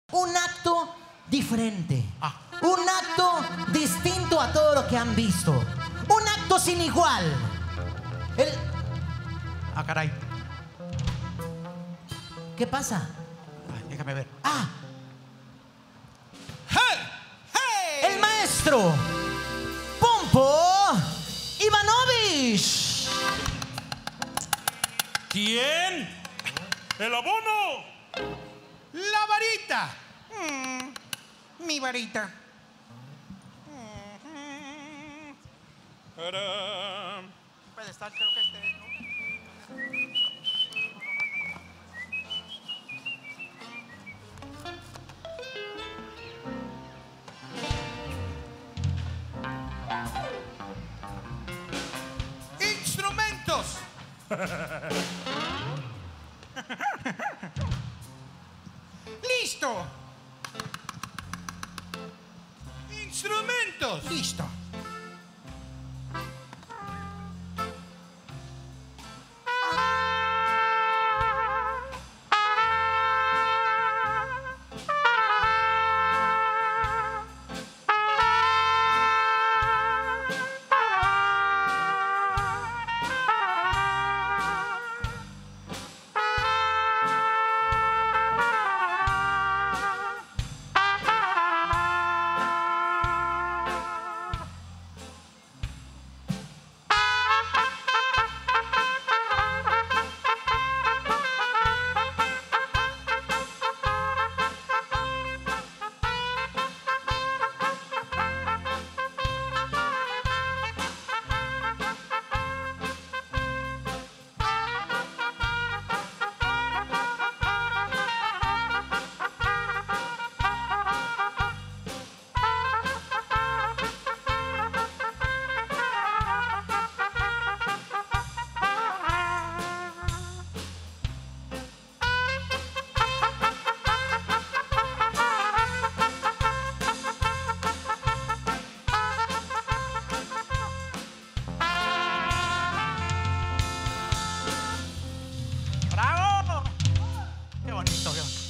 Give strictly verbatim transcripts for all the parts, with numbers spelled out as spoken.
Un acto diferente. Ah. Un acto distinto a todo lo que han visto. Un acto sin igual. El... Ah, caray. ¿Qué pasa? Ay, déjame ver. Ah, ¡Hey! ¡Hey! el maestro Pompo Ivanovich. ¿Quién? ¡El abono! ¡La varita! Mm, mi varita. ¡Tarán! Pedestal, creo que este es, ¿no? ¡Instrumentos! ¡Listo! ¡Instrumentos! ¡Listo! ¡Bravo! ¡Qué bonito, qué bonito!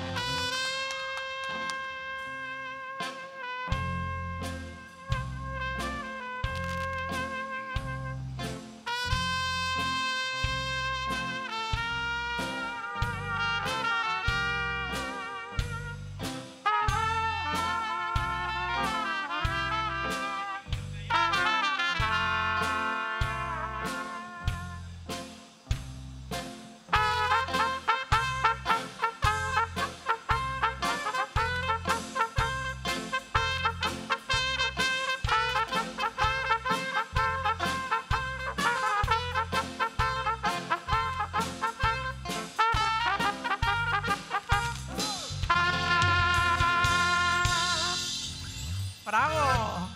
¡Bravo!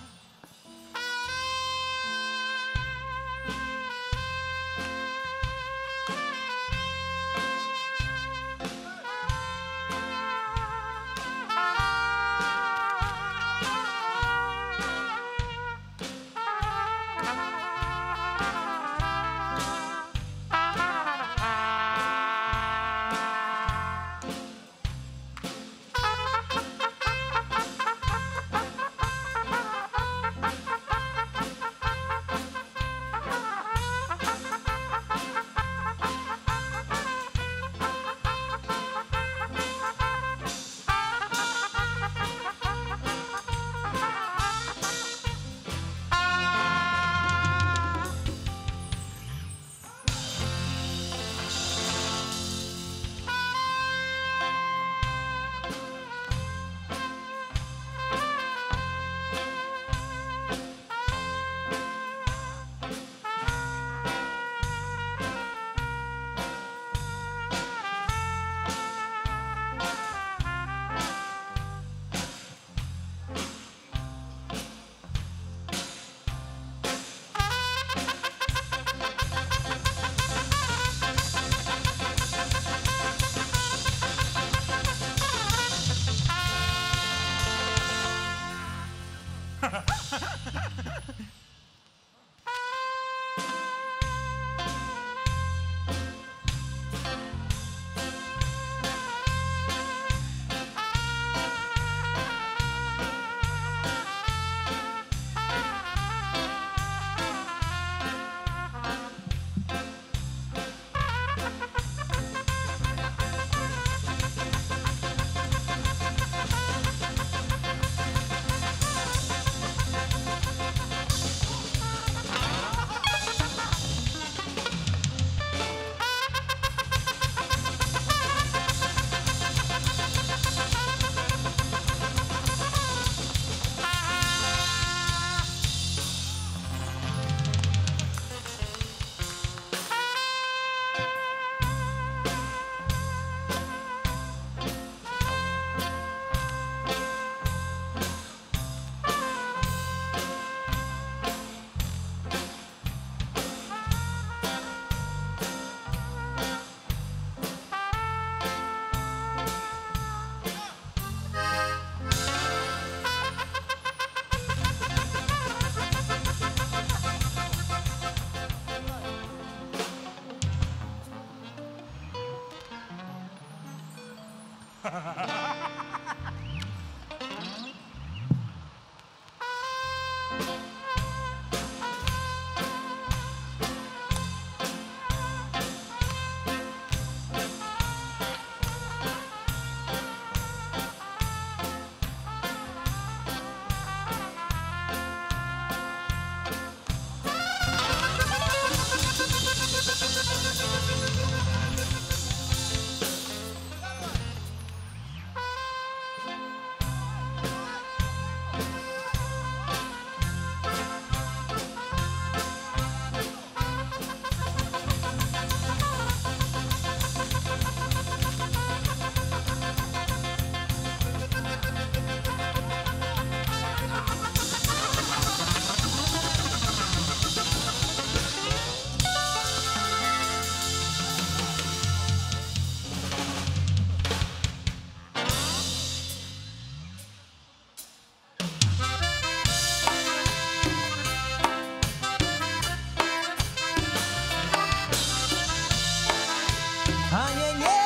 Ay, ay, ay.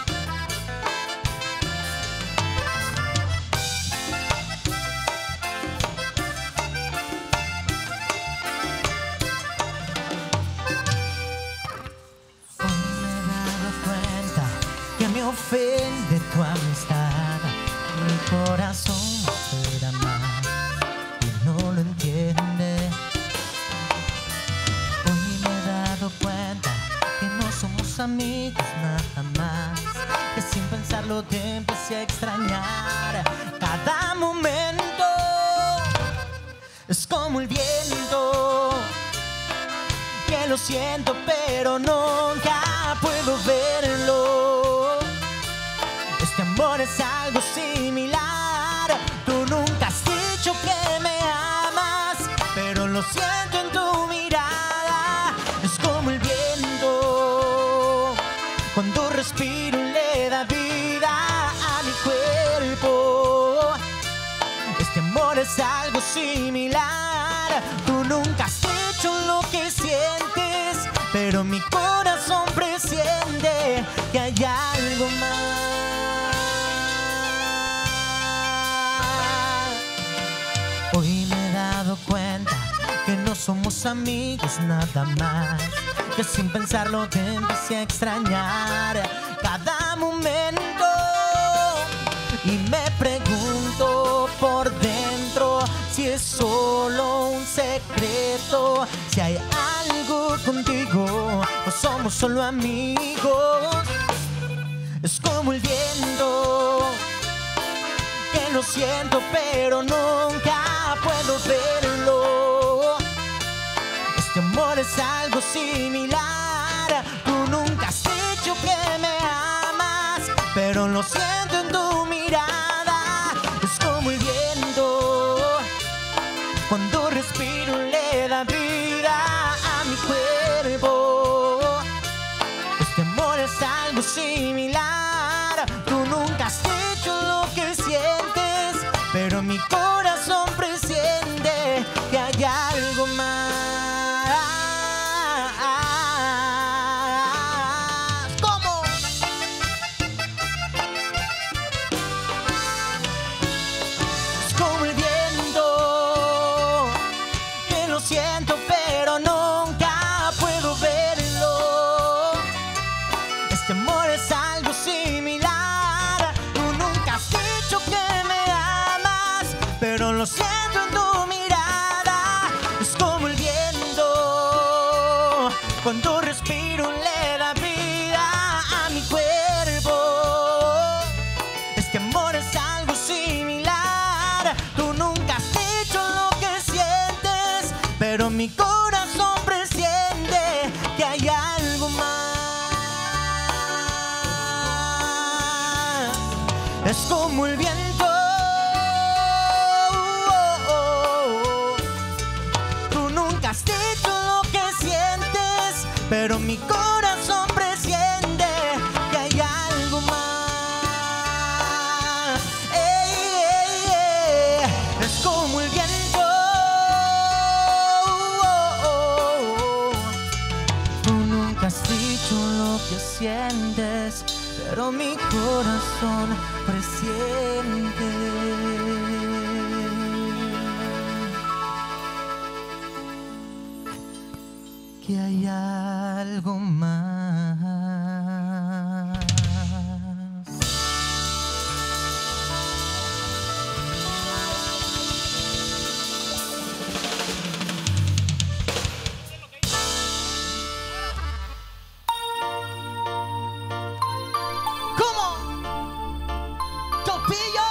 Hoy me he dado cuenta que me ofende tu amistad. Mi corazón espera más y no lo entiende. Hoy me he dado cuenta que no somos amigos nada más, que sin pensarlo te empecé a extrañar. Cada momento es como el viento, que lo siento pero nunca puedo verlo. Este amor es algo similar. Tú nunca has dicho que me amas, pero lo siento en tu mirada. Es como el viento, cuando respiro le da vida a mi cuerpo. Este amor es algo similar. Tú nunca has dicho lo que sientes, pero mi corazón presiente que hay algo más. Hoy me he dado cuenta que no somos amigos nada más, que sin pensarlo te empecé a extrañar cada momento. Y me pregunto por dentro si es solo un secreto, si hay algo contigo o somos solo amigos. Es como el viento, que lo siento pero nunca puedo verlo. Este amor es algo similar. Tú nunca has dicho que me amas, pero lo siento en tu mirada. Es como el viento, cuando respiro le da vida a mi cuerpo. Este amor es algo similar. Tú nunca has dicho lo que sientes, pero mi corazón presiente que hay algo más. ¿Cómo? Es como el viento, que lo siento pero nunca puedo verlo. Este amor es algo similar. Tú nunca has dicho que me amas, pero lo siento en tu mirada. Es como el viento, cuando respiro le da vida a mi cuerpo. Este amor es algo similar. Tú nunca has dicho lo que sientes, pero mi corazón presiente que hay algo más. Es como el viento, tú nunca has dicho lo que sientes, pero mi corazón presiente que hay algo más. Ey, ey, ey. Es como el viento, tú nunca has dicho lo que sientes, pero mi corazón presiente. Que hay algo más. ¿Cómo? ¡Topillo!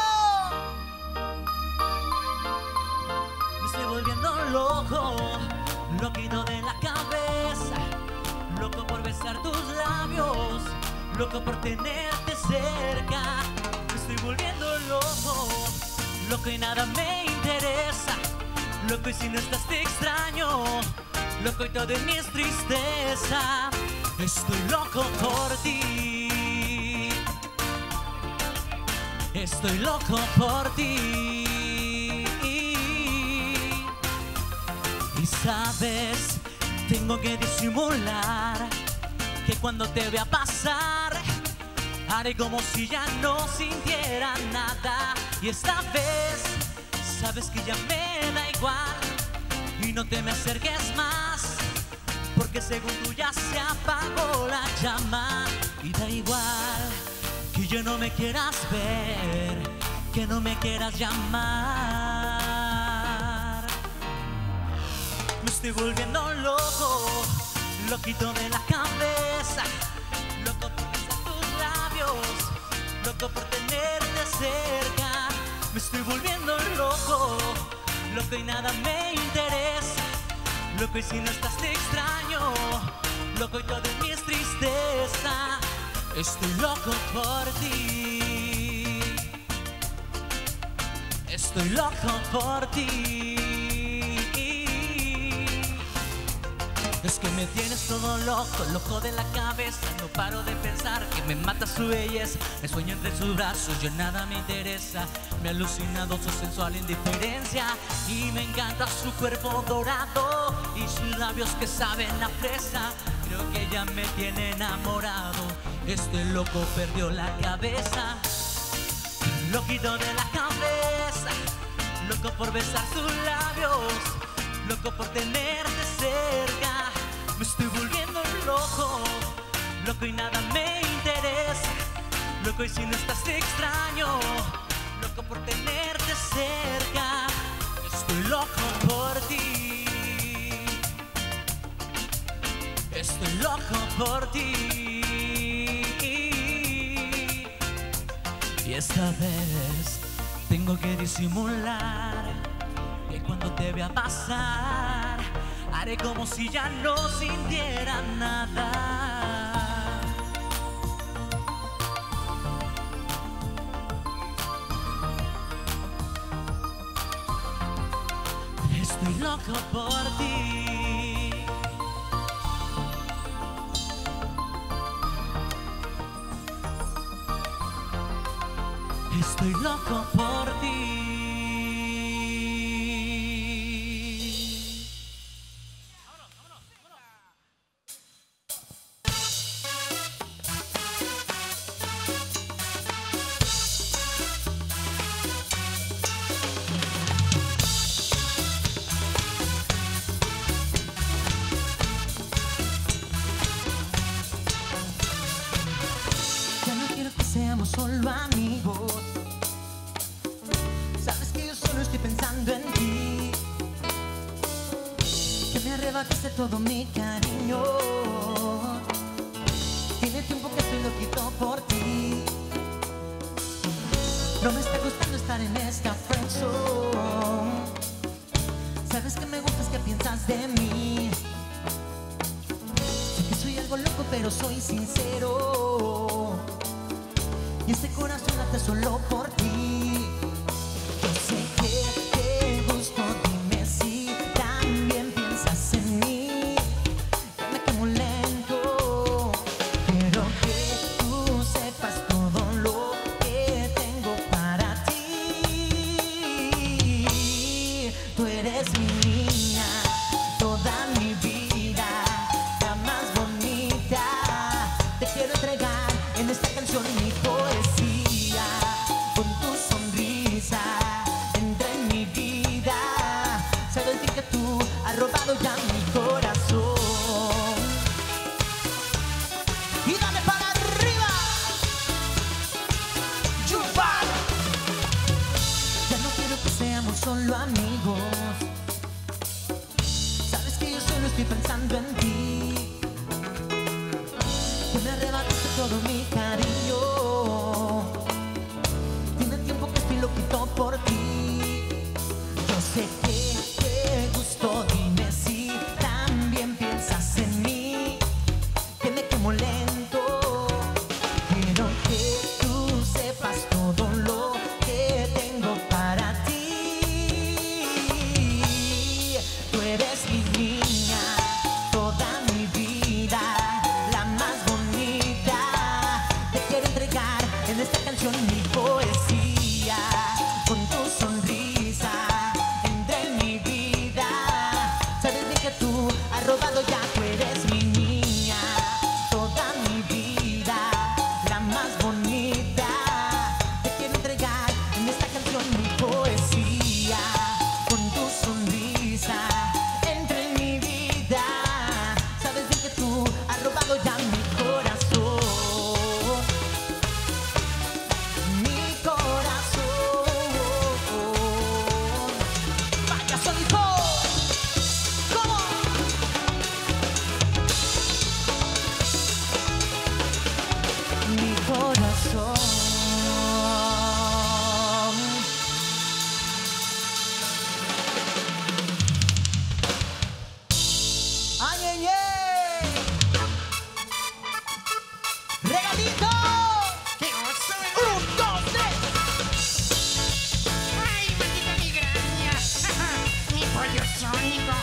Me estoy volviendo loco, loquito de la cabeza, loco por besar tus labios, loco por tenerte cerca. Me estoy volviendo loco, loco y nada me interesa, loco y si no estás te extraño, loco y todo en mí es tristeza. Estoy loco por ti, estoy loco por ti. Y sabes, tengo que disimular que cuando te vea pasar haré como si ya no sintiera nada. Y esta vez sabes que ya me da igual y no te me acerques más, porque según tú ya se apagó la llama. Y da igual que ya no me quieras ver, que no me quieras llamar. Me estoy volviendo loco, loquito de la cabeza, loco por besar tus labios, loco por tenerte cerca. Me estoy volviendo loco, loco y nada me interesa, loco y si no estás te extraño, loco y todo en mí es tristeza. Estoy loco por ti, estoy loco por ti. Es que me tienes todo loco, loco de la cabeza. No paro de pensar que me mata su belleza. Me sueño entre sus brazos, ya nada me interesa. Me ha alucinado su sensual indiferencia y me encanta su cuerpo dorado y sus labios que saben a fresa. Creo que ella me tiene enamorado. Este loco perdió la cabeza, loquito de la cabeza, loco por besar sus labios, loco por tenerte cerca. Me estoy volviendo loco, loco y nada me interesa, loco y si no estás te extraño, loco por tenerte cerca. Estoy loco por ti, estoy loco por ti. Y esta vez tengo que disimular que cuando te vea pasar haré como si ya no sintiera nada. Estoy loco por ti, estoy loco por ti. Ya no quiero que seamos solo amigos. Sabes que yo solo estoy pensando en ti, que me arrebataste todo mi cariño. Tiene tiempo que estoy loquito por ti. No me está gustando estar en esta friendzone. Sabes que me gustas, que piensas de mí. Sé que soy algo loco, pero soy sincero. Y este corazón late solo por ti. Yo sé que te gusto, dime si también piensas en mí. Que me quemo lento. Quiero que tú sepas todo lo que tengo para ti. Tú eres mi niña, toda mi vida, la más bonita. Te quiero entregar en esta canción mi poesía. por ti. Yo sé que te gustó, dime si también piensas en mí, que me quemo lento. Quiero que tú sepas todo lo que tengo para ti. Tú eres mi niña, toda mi vida, la más bonita. Te quiero entregar en esta canción mi poesía. Con tu sonrisa entré en mi vida. Sabes bien que tú has robado ya, tú eres mi niña, toda mi vida, la más bonita. Te quiero entregar en esta canción mi poesía. Con tu sonrisa entré en mi vida. Sabes bien que tú has robado ya mi corazón. Mi corazón. Vaya Sónico. ¿Cómo? Mi corazón. ¡Ay, ay, ay! ¡Regalito! ¡Qué oso! ¡Un, dos, tres! ¡Ay, maldita migraña! ¡Mi pollo sónico!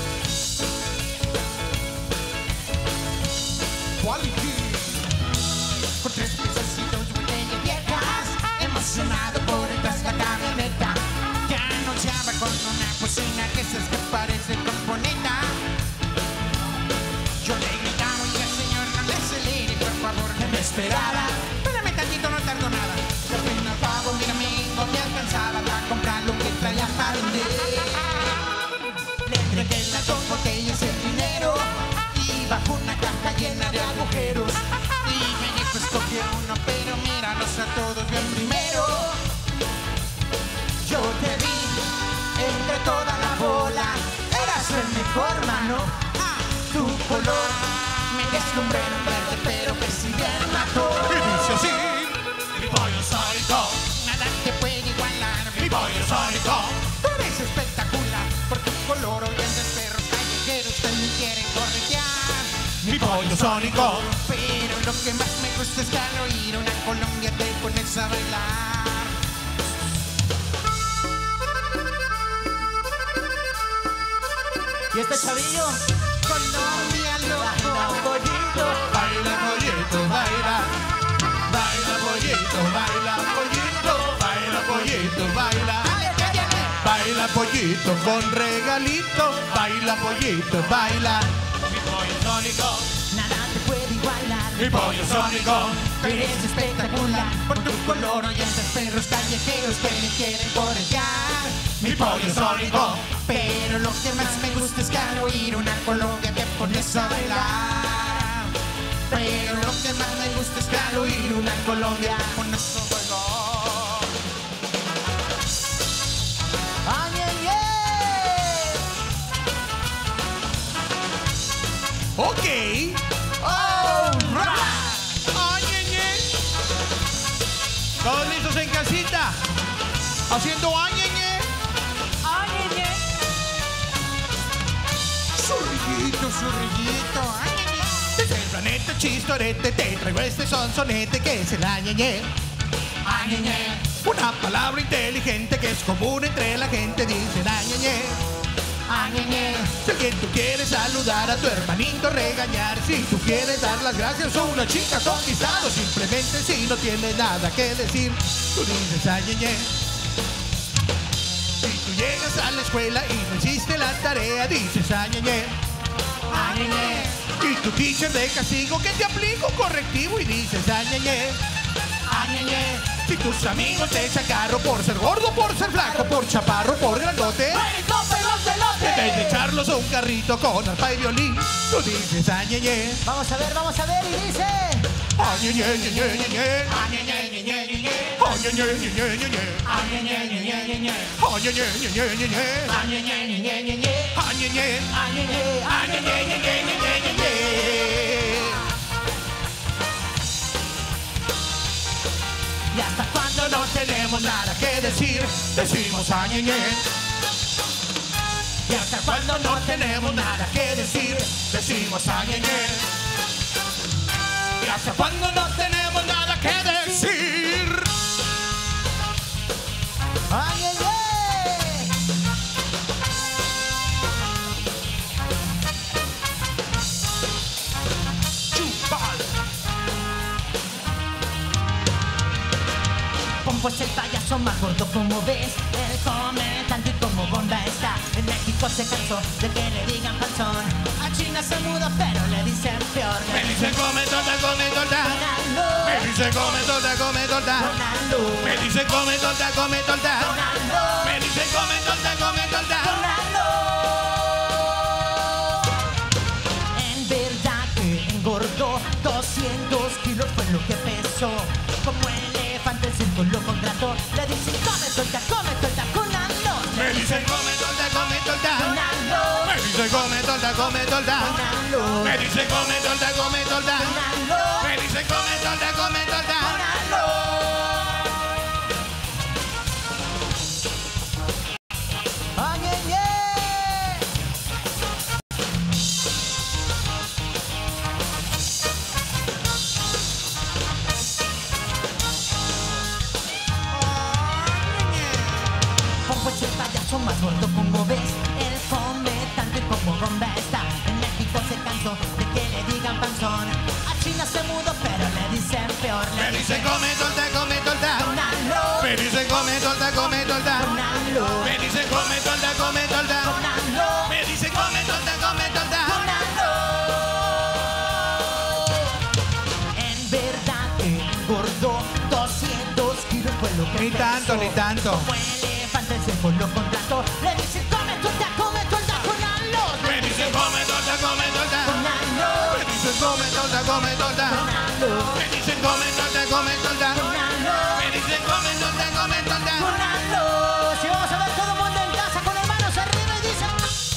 Quality. Con tres piezas y dos botellas viejas, emocionado por entrar la camioneta, que anunciaba con una bocina que se que parece componenta. Yo le gritaba y el señor no le acelere, por favor, que me esperara. Espérame tantito, no tardo nada. Yo apenas pago, mi amigo me alcanzaba para comprar lo que traía para vender. Le entregué las dos botellas el dinero y bajo una caja llena de agujeros. Y me dijo escoge uno, pero míralos a todos bien primero. Yo te vi entre toda la bola, eras el mejor, mano. Tu color me deslumbré en verde, pero que si bien mató. Y dice así, mi pollo sónico, Nada te puede igualar, mi pollo sónico. Tú eres espectacular por tu color, oyentes perros callejeros que me quieren corretear. Mi pollo sónico, Pero lo que más me gusta es que al oír una Colombia te pones a bailar. ¿Y este chavillo? Colombia, Baila, loco. pollito. baila pollito, baila. Baila pollito, baila pollito, baila pollito, baila. Dale, cállate. Baila pollito con regalito, baila pollito, baila. Mi pollo sónico, Nada te puede igualar. mi pollo sónico. Eres espectacular por tu color, oyentes perros callejeros que me quieren corretear. Mi pollo sónico, Pero lo que más me gusta es que al oír una Colombia te pones a bailar. Pero lo que más me gusta es que al oír una Colombia te pones a bailar. ¡Ay, ay, ay! ok. Alright. Ay, ay, ay. Todos listos en casita, haciendo ay, ay, ay. ¡Ay, ay, ay! Zurrillito, zurrillito. Ay, ay, ay. Desde el planeta Chistorete te traigo este sonsonete que es el añeñe. Ay, ay, ay. Una palabra inteligente que es común entre la gente, dice añeñe. Ay, ay, ay. Si alguien tú quieres saludar a tu hermanito, regañar, si tú quieres dar las gracias a una chica conquistado, simplemente si no tienes nada que decir, tú dices añeñe. Si tú llegas a la escuela y no hiciste la tarea, dices añeñe. Ay, ay, ay. Y tu teacher de castigo que te aplica un correctivo y dices añeñe. Ay, ay, ay. Si tus amigos te echan carro por ser gordo, por ser flaco, por chaparro, por grandote, en vez de echarlos a un carrito con arpa y violín, tú dices añeñe. Vamos a ver, vamos a ver y dice. Añeñe, ñeñe, ñeñe. Ay, ay, ay, ay, ay, ay, ay. Añeñe, ñeñe, ñeñe. Ay, ay, ay, ay, ay, ay, ay. Añeñe, ñeñe, ñeñe. Ay, ay, ay, ay, ay, ay, ay. Añeñe. Ay, ay, ay. Añeñe, ñeñe, ñeñe, ñeñe. ¿Y hasta cuándo cuando no tenemos nada que decir, decimos añeñe. Y hasta cuando no tenemos nada que decir, decimos añeñe. Y hasta cuando no tenemos nada que decir. ¡Ay, ay, ay! Chupal. Pompo es el payaso más gordo, como ves. Él come tanto y como bomba está. En México se cansó de que le digan panzón. A China se mudó, pero le dicen peor. Me dicen come torta, come torta. Ronaldo, Me dicen come torta, come torta. Ronaldo, Me dicen come torta, come torta. Ronaldo, Me dicen come torta, come torta. Ronaldo. En verdad que engordó doscientos kilos, fue lo que pesó. Como elefante el circo lo contrató. Le dicen come torta, come torta, Ronaldo. Me dicen come torta, come torta. Ronaldo, Me dicen come torta, come torta. Ronaldo, Me dicen come torta, come torta. Ronaldo, Me dicen come torta, come torta. Ronaldo. Ay, ay, ay. Pompo es el payaso más gordo, como ves. Él come tanto y como bomba está. En México se cansó de que le digan panzón. A China se mudó, pero le dicen peor. Me dicen come torta, come torta. Ronaldo, Me dicen come torta, come torta. Ronaldo, Me dicen come torta, come torta. Ronaldo, Me dicen come torta, come torta. Ronaldo. En verdad que engordó doscientos kilos, fue lo que Ni tanto, pesó. ni tanto. Como elefante el circo lo contrató. Le dicen come torta, come torta, Ronaldo. Me dicen come torta, come torta. Ronaldo, Me dicen come torta, come torta. Ronaldo, Me dicen come torta, come torta. Ronaldo, Me dicen come torta, come torta. Ronaldo. Si vamos a ver todo el mundo en casa con las manos arriba y dicen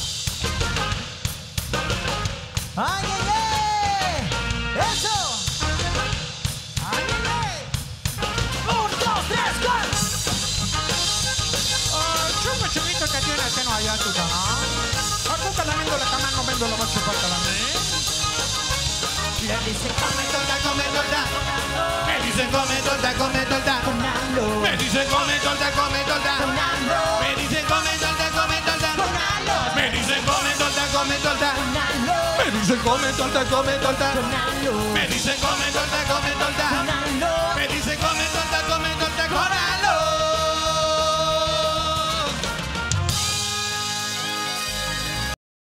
¡ay, ay, ay! ¡Eso! ¡Ay, ay, ay! ¡Un, dos, tres, cuatro! Chungo chunguito que tiene que no haya tu canal. Aku calamendo la cama no vendo la bache para calamé. Le dicen come torta, Come torta. Me dicen come torta, come torta. Ronaldo, Me dicen come torta, come torta. Ronaldo, Me dicen come torta, come torta. Ronaldo, Me dicen come torta, come torta. Ronaldo, Me dicen come torta, come torta. Ronaldo, Me dicen come torta, come